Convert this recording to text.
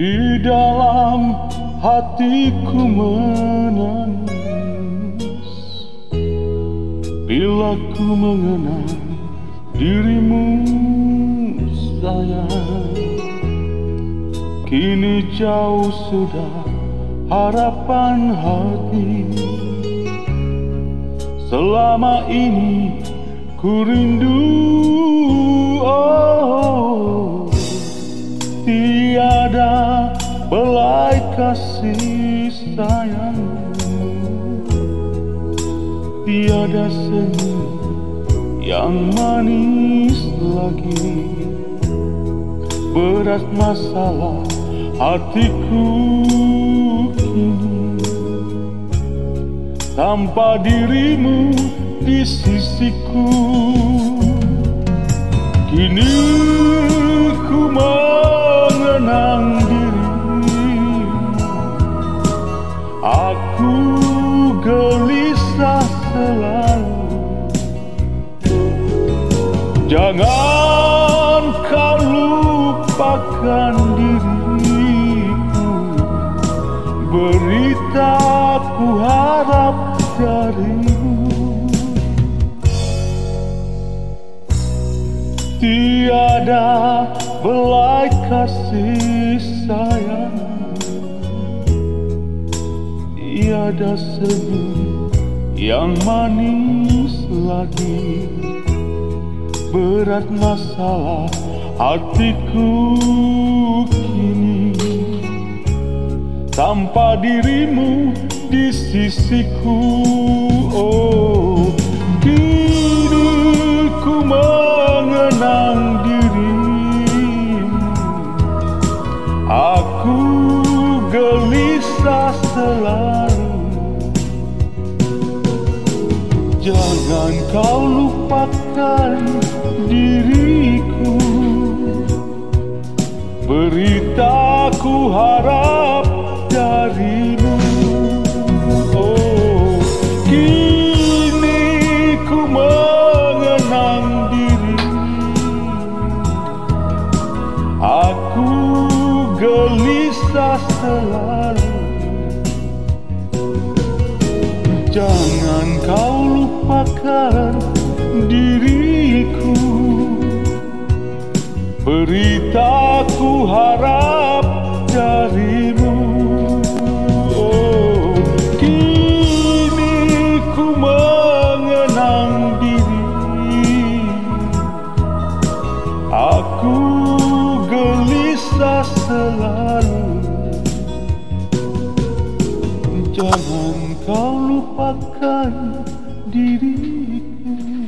Di dalam hatiku menangis bila ku mengenang dirimu sayang. Kini jauh sudah harapan hati. Selama ini ku rindu, oh, tiada belai kasih sayangmu, tiada senyum yang manis lagi. Berat masalah hatiku kini, tanpa dirimu di sisiku. Kini ku mengenang diri, aku gelisah selalu. Jangan kau lupakan diriku, berita ku harap darimu. Tiada belai kasih sayang, tiada senyum yang manis lagi. Berat masalah hatiku kini, tanpa dirimu di sisiku. Oh, kini ku mengenang dirimu, aku gelisah selalu. Jangan kau lupakan diriku, berita ku harap darimu. Oh, kini ku mengenang diri, aku gelisah selalu. Jangan kau lupakan diriku, berita ku harap darimu. Oh, kini ku mengenang diri, aku gelisah selalu. Jangan kau lupakan diriku.